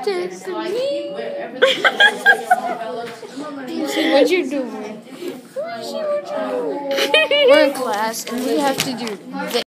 Tiffany. See what you're doing. We're in class and we have to do this.